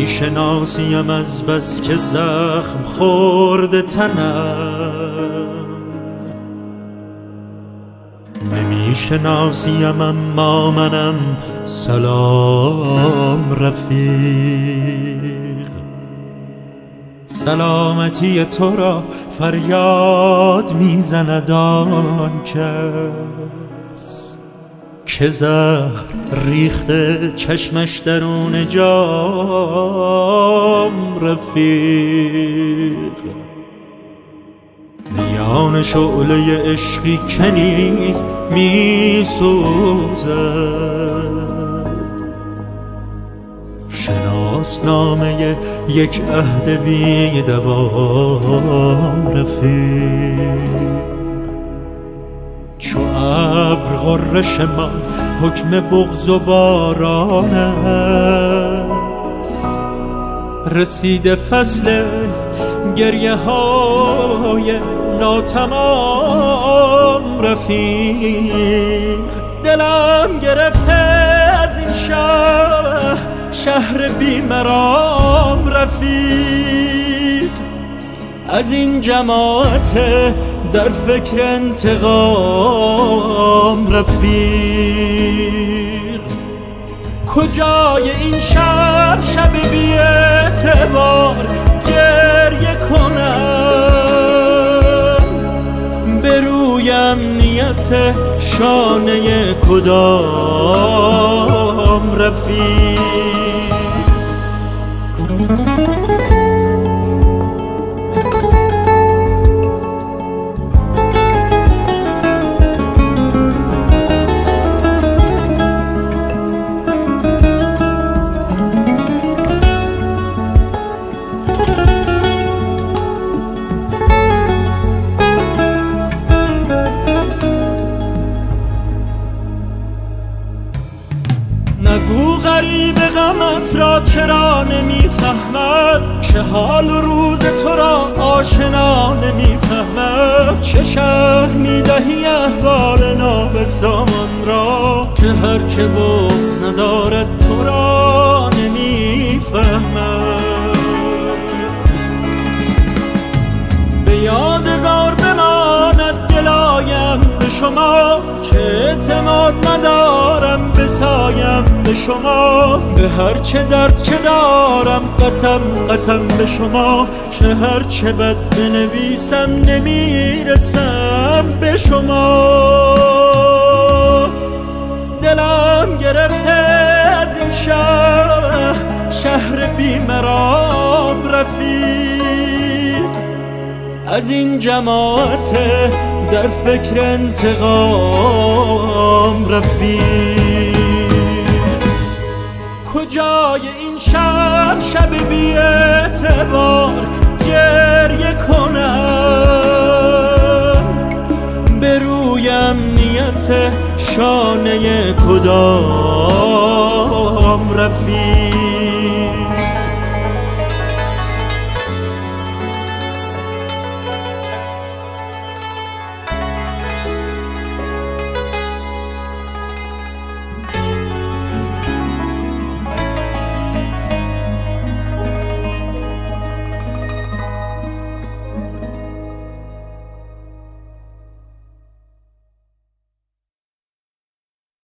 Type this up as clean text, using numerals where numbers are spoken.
نمیشناسیم از بس که زخم خورده تنم، نمیشناسیم اما منم سلام رفیق. سلامتی تو را فریاد میزند آن کس که زهر ریخته چشمش درون جام رفیق. میان شعله عشقی که نیست میسوزد، شناسنامه یک عهد بی دوام رفیق. چو ابر غرش ما حکم بغض و باران است، رسیده فصل گریه های ناتمام رفیق. دلم گرفته از این شهر بیمرام رفیق، از این جماعت در فکر انتقام رفیق. کجای این شب بی اعتبار گریه کنم، برویم نیت شانه کدام رفیق. نگو غریب غمت را چرا نمیفهمد، چه حال و روز تو را آشنا نمیفهمد. چه شرح میدهی احوال نابسامان را که هر که بغض ندارد تو را نمیفهمد. به یادگار بماند گلایم به شما که اعتماد ندارم بسایم به شما. به هر چه درد که دارم قسم به شما که هر چه بد بنویسم نمیرسم به شما. دلم گرفته از این شهر بیمرام رفیق، از این جماعت در فکر انتقام رفیق. کجای این شب بی اعتبار گریه کنم، برویم نیت شانه کدام رفیق.